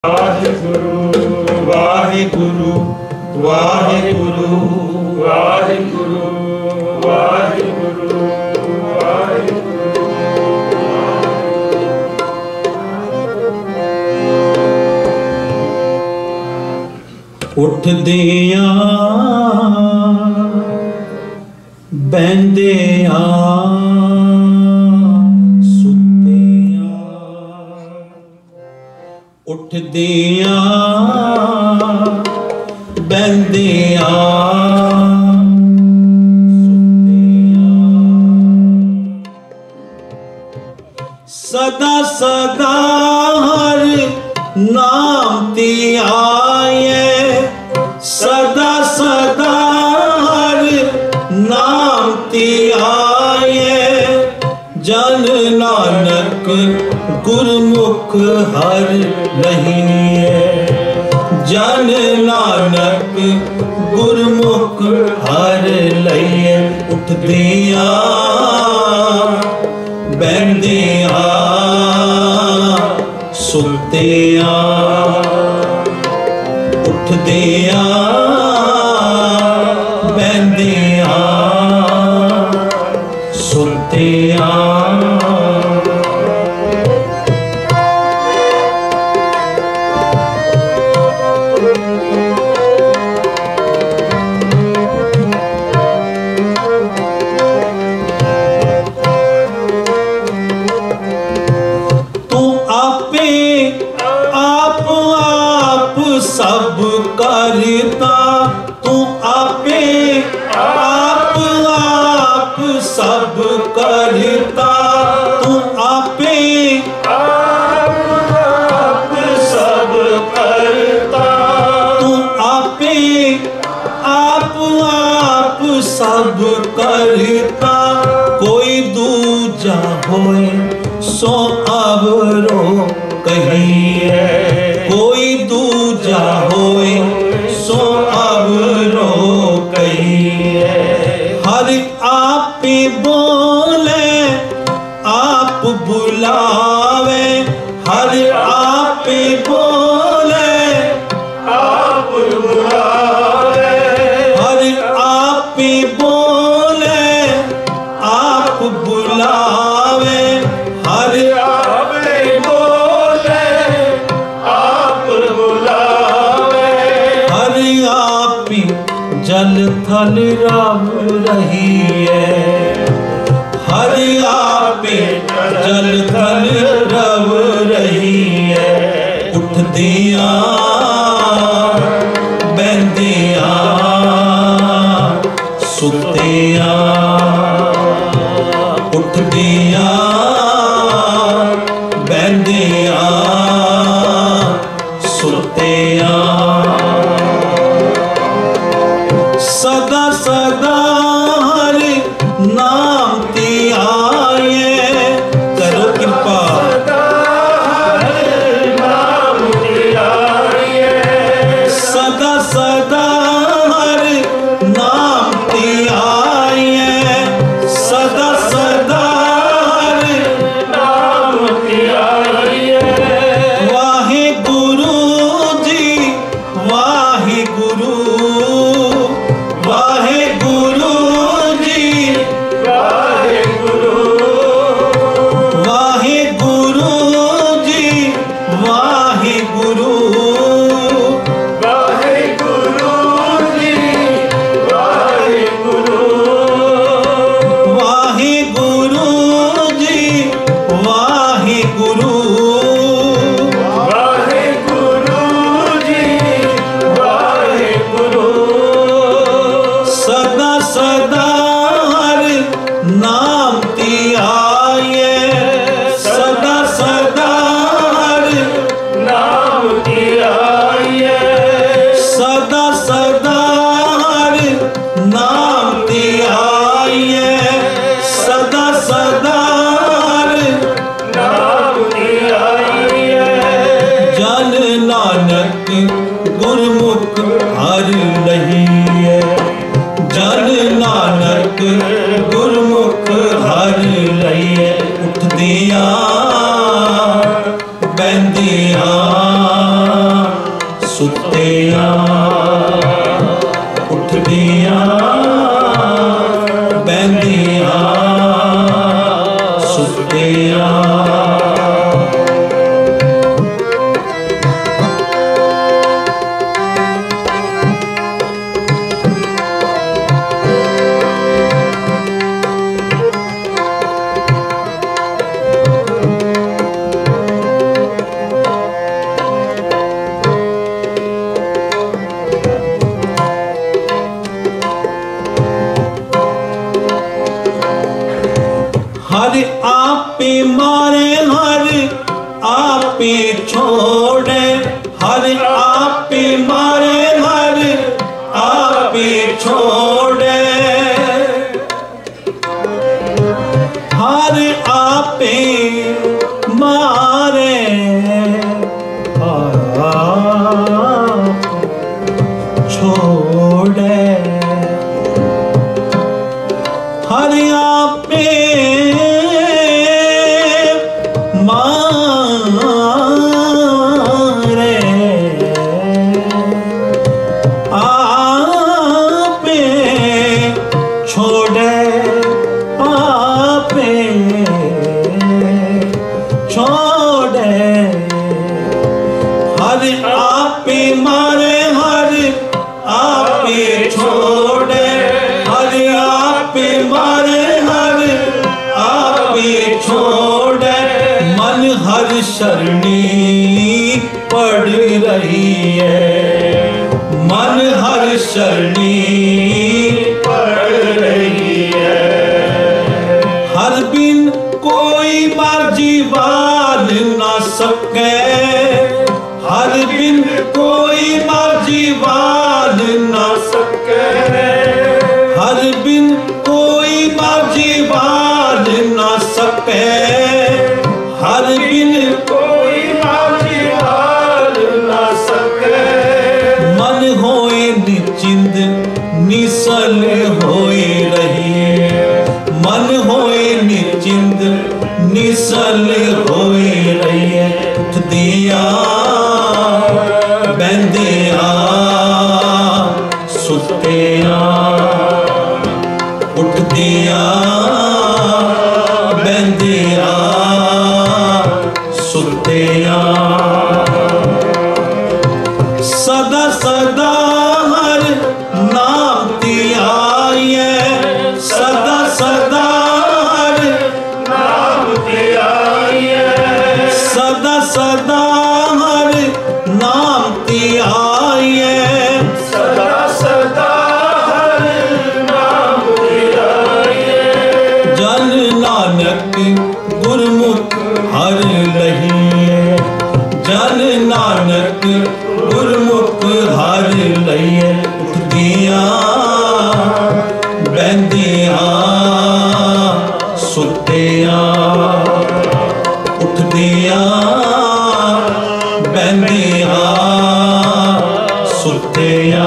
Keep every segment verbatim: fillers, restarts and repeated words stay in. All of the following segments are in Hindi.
वाहिगुरु वाहिगुरु वाहिगुरु वाहिगुरु वाहिगुरु वाहिगुरु। उठदियां बहंदियां उठदियां बहंदियां सदा सदा हर नाम ती आए, सदा सदा हर नाम ती आए। जन नानक गुरमुख हर रहीए, जन नानक गुरमुख हर लईए। उठदियां बहंदियां सुत्तियां, उठदियां बहंदियां सुत्तियां। सब करता तू आपे आप आप सब करता तू आपे आप आप सब करता तू आपे आप आप सब करता। कोई दूजा होए सो अवरो कहिए, कोई दूजा होए सो अवरो कहिए। हर आप बोले आप बुलावे, हर आप बोले आप बुलावे, हर आप बोले आप बुलावे। हर आप बोले आप बुलावे, हर आप जल थल रव रही है, हर आप जल थल रव रही है। उठदियां बहंदियां सुत्तियां, उठदियां बहंदियां सुत्तियां। सदा सदा हर नाम ती आए, करो कृपा नाम ती आए। सदा सदा हर नाम ती आए, सदा सदा हर नाम ती आए। वाहिगुरु जी वाहिगुरु, वाहिगुरु जी वाहिगुरु, वाहिगुरु जी वाहिगुरु, वाहिगुरु जी वाहिगुरु, वाहिगुरु जी वाहिगुरु, वाहिगुरु जी वाहिगुरु। सदा सदा हर नाम ती आए, सदा सदा हर नाम ती आए, सदा सदा हर नाम ती आए, सदा सदा हर नाम ती आए। जन नानक गुरमुख हर लहीए, जन नानक गुरमुख हर लईए। उठदियां बहंदियां सुतिया उठदिया बहदिया सुतिया हर आपे मारे हर आपे छोड़े हर आपे मारे हर आपे छोड़े हर आपे मारे आप छोड़े हर आपे मारे आपे छोड़े आपे छोड़े हर आपे मारे हर आपे छोड़े हर आपे मारे हर आपे छोड़े मन हर शरणी पड़ रही है मन हर शरणी पड़ रही है हर बिन कोई मर्जी वाल ना सके हर बिन कोई मर्जी वाल ना सके हर बिन कोई मर्जी वाल ना सके हर बिन कोई मर्जी वाल ना सके मन होए निचिंद निसल होए रही मन होए निचिंद निसल होए रही उठदिया बहदिया सुतिया उठदिया बहदिया सुतिया सदा सदा हर नाम दिया ये सदा सदा हर नाम दिया ये सदा सदा हर नाम दिया ये सदा सदा हर नाम दिया ये जन नानक गुरमुख हर रही जन नानक गुरमुख हर लइए उठदिया बहदिया सुतिया उठदिया बहदिया सुतिया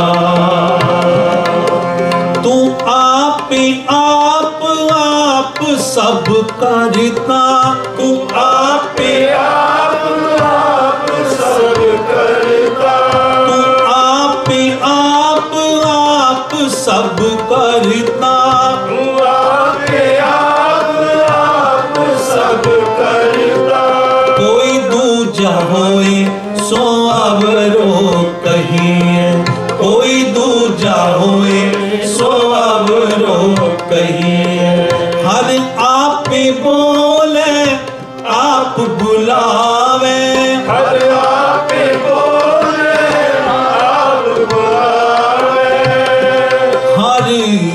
तू आप आप आप सब करता तू आप आप आप सब करता तू आप आप आप सब करता तू आप आप आप सब करता कोई दूजा होए सो अवरो कहिए कोई दूजा होए सो अवरो कहिए हर आप बोले आप बुलावे हर आप बोले आप बुलावे हर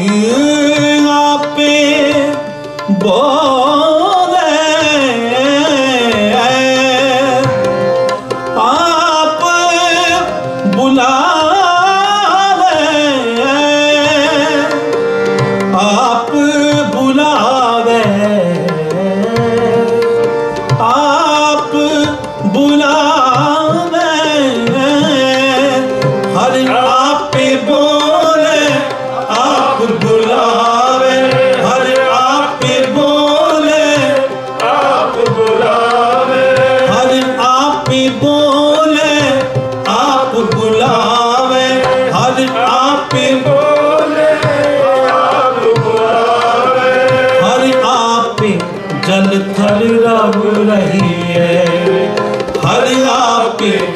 आप बोले आप बुलावे आप बुलावे आप बुलावे हर आप बोले आप बुलावे हर आप बोले आप बुलावे हर आप बोले आप बुलावे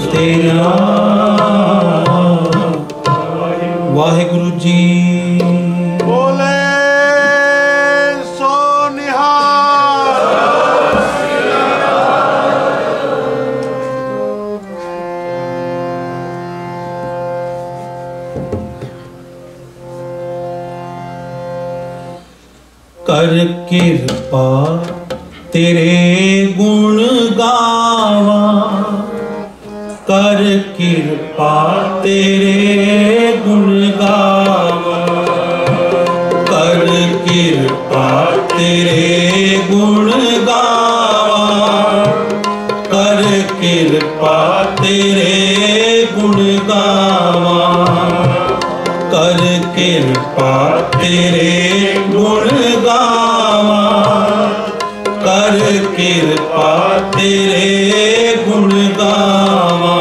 तेरा। वाहिगुरु जी। बोले सो निहाल। कर कृपा तेरे गुण गावा, कर कृपा तेरे गुण गावा, कर कृपा तेरे गुण गावा, कर कृपा तेरे गुण गावा, कर कृपा तेरे गुण गावा, कर कृपा तेरे गुण गावा।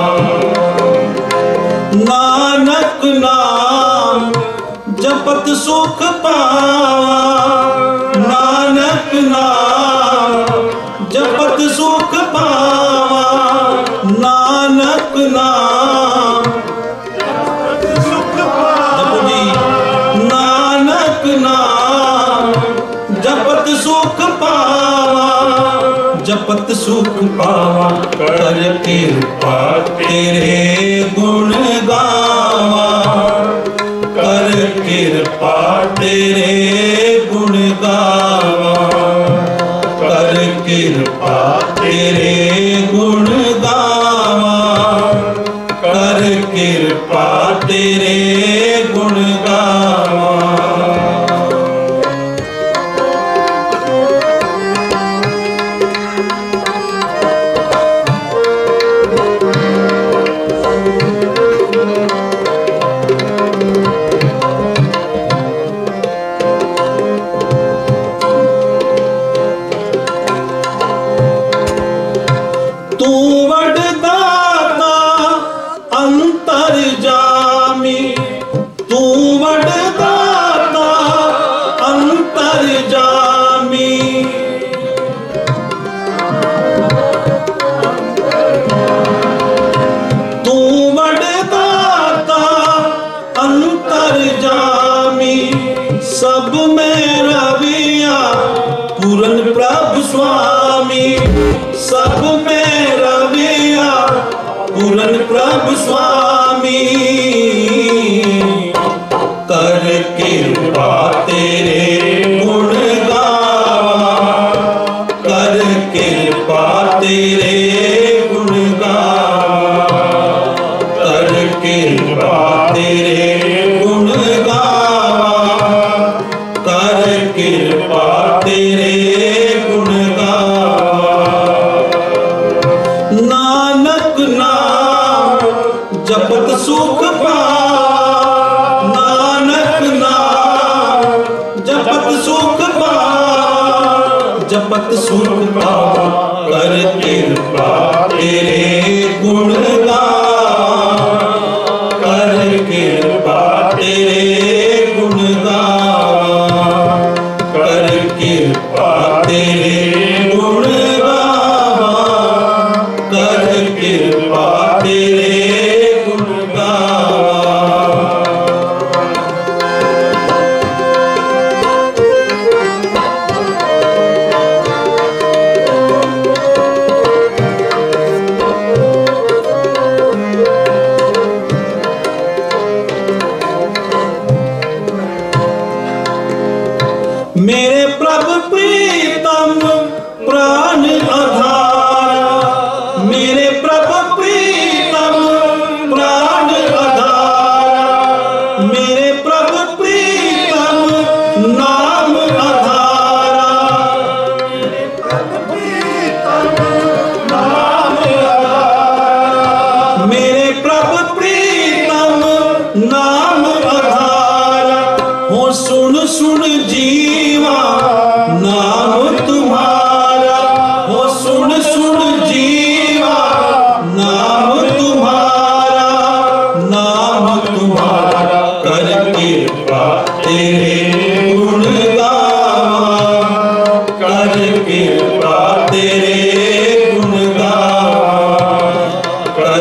नानक नाम जपत सुख पावा, नानक नाम जपत सुख पावा, नानक नाम सुख पावा। नानक नाम जपत सुख पावा, जपत सुख पावा, कर कृपा तेरे गुण गावा, कर कृपा तेरे गुण गावा, कर कृपा तेरे गुण गावा, कर कृपा तेरे गुण गावा। तू वडदाता अंतरजामी, तू वडदाता अंतरजामी, तू वडदाता अंतरजामी, सब में रविया पूरन प्रभु स्वामी, सब में रविया पूरन प्रभु स्वामी, कर कृपा तेरे गुण गावा, कर कृपा तेरे गुण गावा, कर कृपा तेरे गुण गावा, कर कृपा तेरे गुण गावा। नानक नाम जपत सुख पावा, नानक नाम जपत सुख पावा, जपत सुख पावा, कर कृपा तेरे गुण गावा, कर कृपा तेरे गुण गावा, कर कृपा तेरे गुण गावा, कर कृपा तेरे गुण गावा। मेरे प्रभु प्रीतम प्राण आधार, मेरे प्रभु प्रीतम प्राण आधार, मेरे प्रभु प्रीतम नाम आधारा, मेरे प्रभु प्रीतम नाम आधारा, मेरे प्रभु प्रीतम नाम आधारा। हो सुन सुन जीवा नाम तुम्हारा, हो सुन सुन जीवा नाम तुम्हारा, नाम तुम्हारा, कर कृपा तेरे गुण गावा, कर कृपा तेरे गुण गावा, कर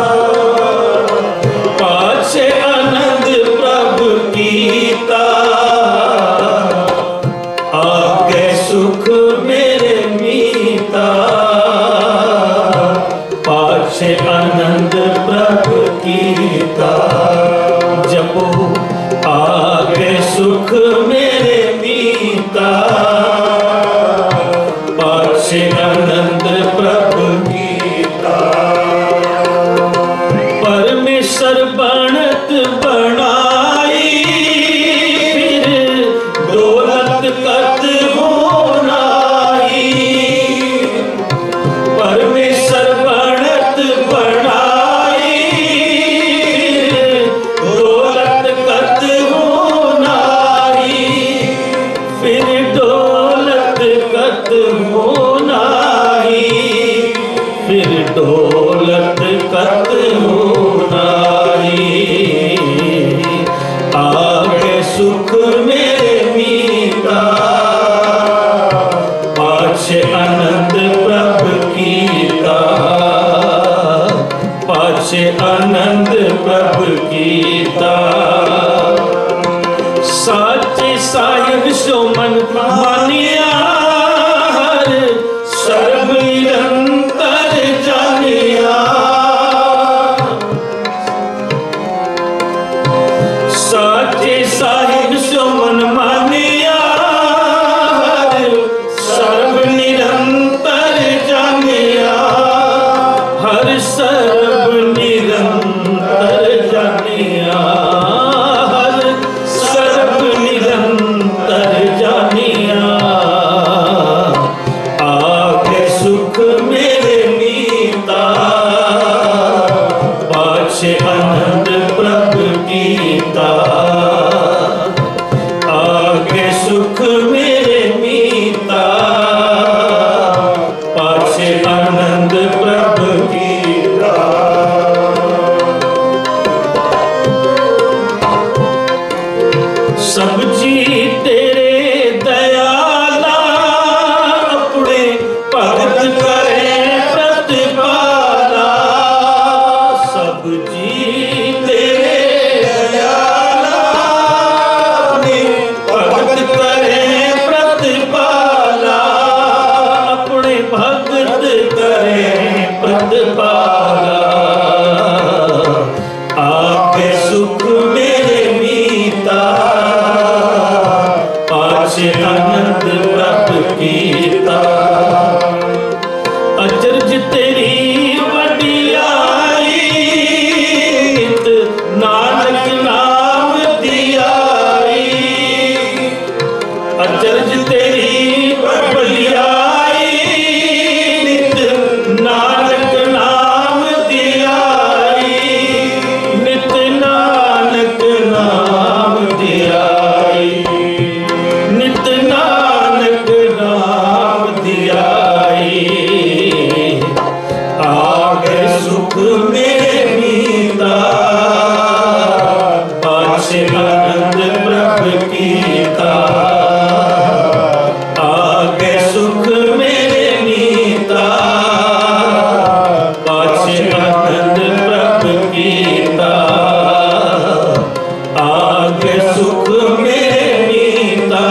आनंद प्रभु कीता जपो आगे सुख मेरे मीता पाछे आनंद प्रभु कीता परमेश्वर बनत बनाई फिर दौलत कत होनाई परमेश्वर बनत बनाई दौलत कत होनाई फिर दौलत कत होनाई फिर दौलत कत होनाई आगे सुख मेरे मीता पाछे आनंद प्रभु कीता पाछे आनंद प्रभु कीता साचे साहिब सो मन मानिया हर सर्व निरंतर जानिया साचे साहिब सो मन मानिया हर सर्व निरंतर जानिया हर सर्व निरंतर जानिया हर सर्व निरंतर जानिया आगे सुख मेरे मीता पाछे आनंद प्रभु कीता आगे सुख मेरे मीता पाछे आनंद प्रभु कीता सब जी तेरे दयाला अपने भगत करे प्रतिपाला सब जी तेरे दयाला अपने भगत करे प्रतिपाला अपने भगत करे प्रतिपाला आगे सुख मेरे मीता पाछे आनंद प्रभु कीता अचरज तेरी वडियाई नित नानक नाम दियाई अचरज तेरी वडियाई नित नानक नाम दियाई नित नानक नाम दियाई नित नानक नाम दियाई आगे सुख मेरे मीता पाछे आनंद प्रभु कीता आगे सुख मेरे मीता पाछे आनंद प्रभु कीता आगे सुख मेरे मीता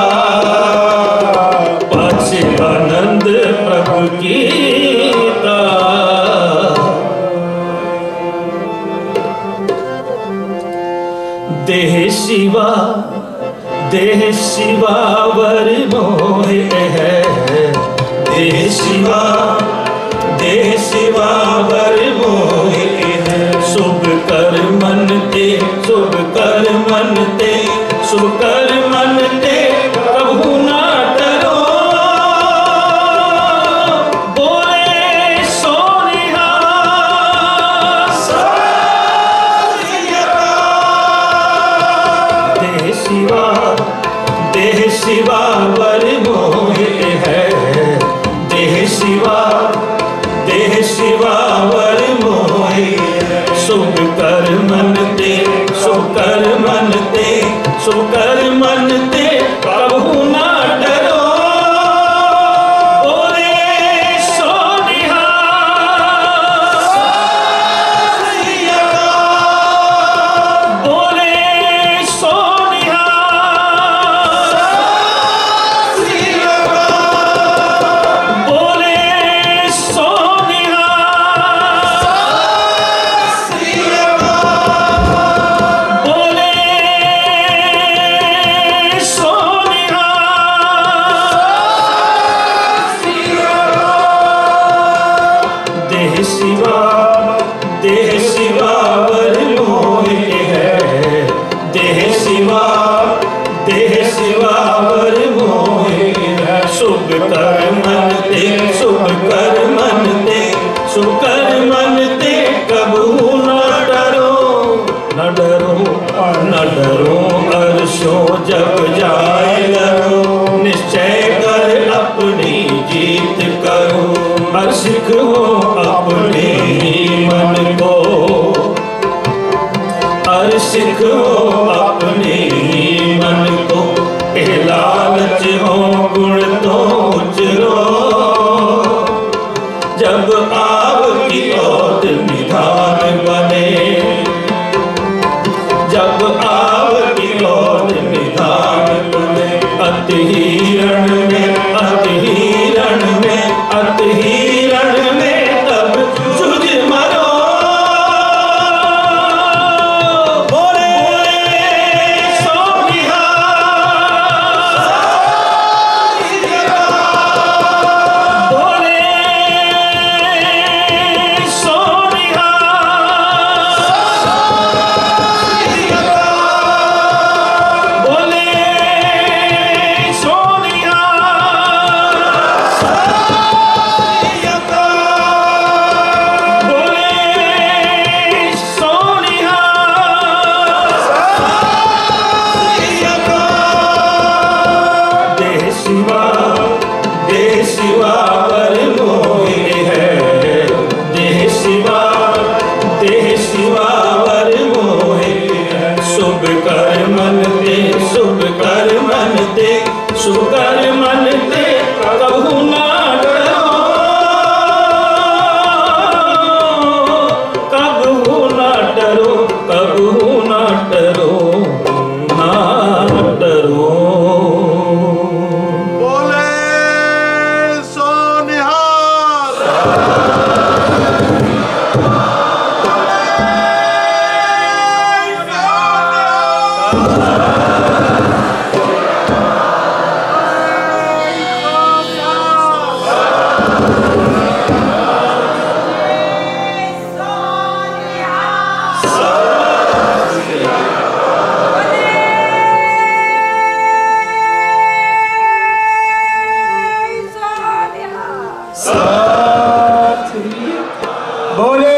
पाछे आनंद प्रभु कीता देह शिवा देह शिवा वर मोह है देह शिवा देह शिवा वर मोह है शुभ कर मन ते शुभ कर मन ते शुभ कर मन ते प्रभु ना डरो बोले सोनिहा देह शिवा देह शिवा वर मोह है देह शिवा देह शिवा वर मोह शुभ कर मन ते शुभ कर मन ते शुभ कर मन ते प्रभु ना डरो बोले सोनिहा बोले सोनिहा बोले हो अपने मन को, हर सिख हो अपने मन को, ए लालच हो गुण तो उजरो, जब आपकी ओट निधान बने, जब आपकी ओट निधान बने। अति हिरण में अति हिरण में अति हिरण में तब जुझ मरो, बोले सोनिहा बोले सोनिहा बोले सोनिहा बोले सोनिहा देह शिवा देह शिवा पर मोहे है, देह शिवा देह शिवा पर मोहे है। शुभ कर मन दे शुभ कर मन दे शुभ कर मन दे कबहू ना डरो, कबहू ना डरो कबहू ना डरो ना डरो। बोले सोनिहार। बोले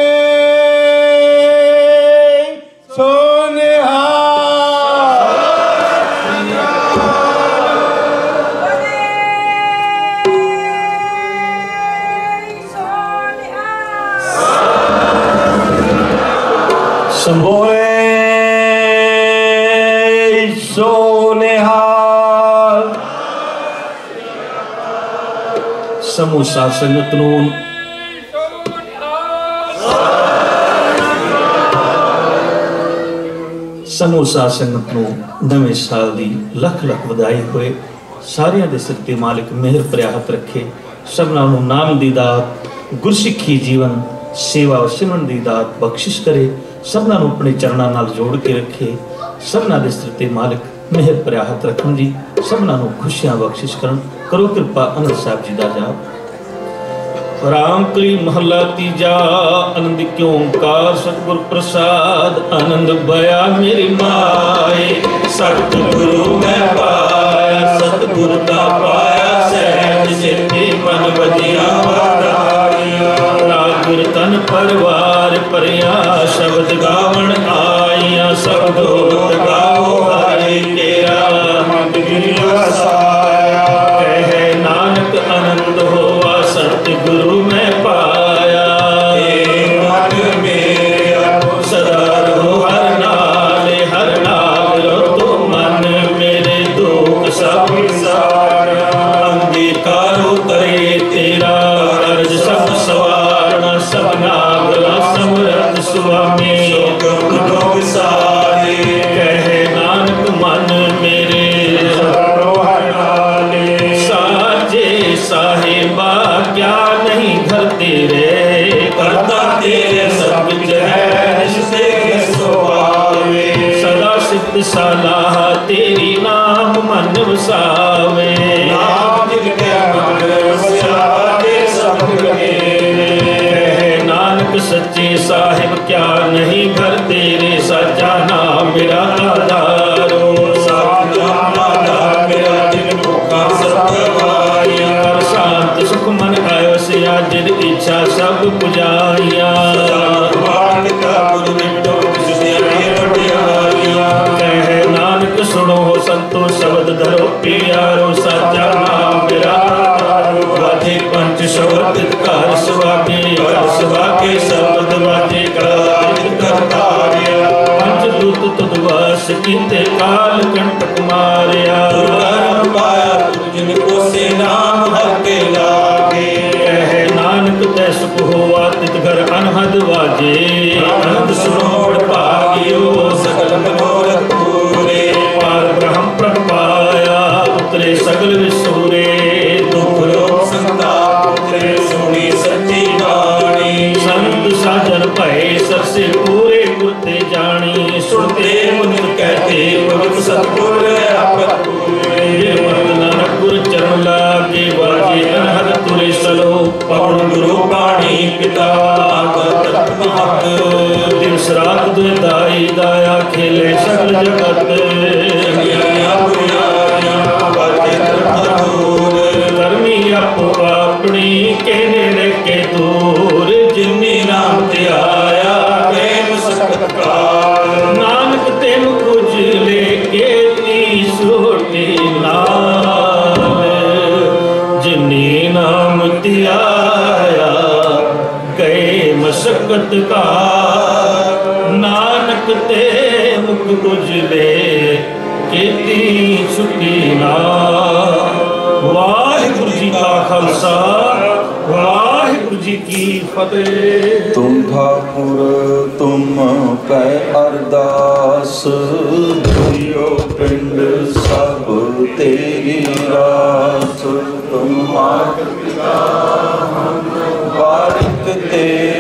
सोनिहार। समूह साध संगत ਨੂੰ समूह साध संगत ਨੂੰ नवे साल ਦੀ ਲੱਖ ਲੱਖ ਵਧਾਈ ਹੋਏ। ਸਾਰਿਆਂ ਦੇ ਸਿਰ ਤੇ ਮਾਲਿਕ ਮਿਹਰ ਭਰਿਆ ਹੱਥ ਰੱਖੇ। ਸਭਨਾਂ ਨੂੰ ਨਾਮ ਦੀ ਦਾਤ, ਗੁਰਸਿੱਖੀ ਜੀਵਨ ਸੇਵਾ ਸਿਮਰਨ ਦੀ ਦਾਤ ਬਖਸ਼ਿਸ਼ ਕਰੇ। ਸਭਨਾਂ ਨੂੰ ਆਪਣੇ ਚਰਨਾਂ ਨਾਲ ਜੋੜ ਕੇ ਰੱਖੇ। ਸਭਨਾਂ ਦੇ ਸਿਰ ਤੇ ਮਾਲਿਕ ਮਿਹਰ ਭਰਿਆ ਹੱਥ ਰੱਖਣ ਜੀ। ਸਭਨਾਂ ਨੂੰ ਖੁਸ਼ੀਆਂ ਬਖਸ਼ਿਸ਼ ਕਰਨ। ਕਰੋ ਕਿਰਪਾ ਅਨੰਦ ਸਾਹਿਬ ਜੀ ਦਾ ਜਾਪ। राम कली महला तीजा आनंद क्यों ओंकार सतगुर प्रसाद आनंद बया मेरी माए सतगुरु मैं पाया सतगुर का पाया सहज सिद्धि मन बजिया रागुर तन परिवार परिया शब्द गावण आइया सब दोत गाओ हरि तेरा मन गिरिया साया कहे नानक आनंद होवा सतगुरु मैं पाया मन मेरा सदा रहो हर नाल हर नाल तो मन मेरे दुख सब सारा अंगीकारो करे तेरा अर्ज सब सवारना सब नागला समरथ स्वामी सारे कहे नानक मन मेरे साजे साहिबा क्या नहीं घर तेरे करता तेरे सब कुछ है रिश्ते सुहावे सदा सिद्ध सलाह तेरी नाम मन वसावे नाम जिनके मन वसावे सब लगे नानक सच्चे साहिब क्या नहीं घर तेरे सच्चा नाम मेरा आधारो साचा आधार मेरा जिन भूखा सत्य शांत सुख मन आयो से जिद इच्छा सब पुजारिया कहे नानक सुनो संतो शब्द धरो प्यारो सच्चा नाम मेरा वाधे पंच शब्द कार दस कीते काल कंटक मारिया दुर्गम पाया तुम जिनको से नाम हर के लागे कहे नानक तै सुख होवा तित घर अनहद वाजे आनंद सुनोड़ पागियो सकल मनोरथ पूरे पार ब्रह्म प्रण पाया उतरे सगल विसूरे दुख रोग संताप उतरे सुनी सच्ची बाणी संत साजन भय सरसे पूरे गुरते जानी सुनते मुनित कहते भगत सतगुर आपत पूरे ये मत नानक गुर चरण लागे वाजे अनहद तुरे सलो पवन गुरु पाणी पिता तत्व महत दिवस रात दुए दाई दाया खेले सकल जगत धर्मी आपो अपनी के नेड़े के दूर जिन्नी नाम ते आया प्रेम सत्कार नानक तेन कुछ लेके ती सोटी नाल जिन्नी नाम ते आया गए मशक्कत का नानक ते मुख उजले केती छुटी ना वाहिगुरु जी का खालसा वाहिगुरु जी की फतेह। तुम ठाकुर तुम पै अरदास दुयो पिंड सब तेरी रास तुम मात पिता बारिक ते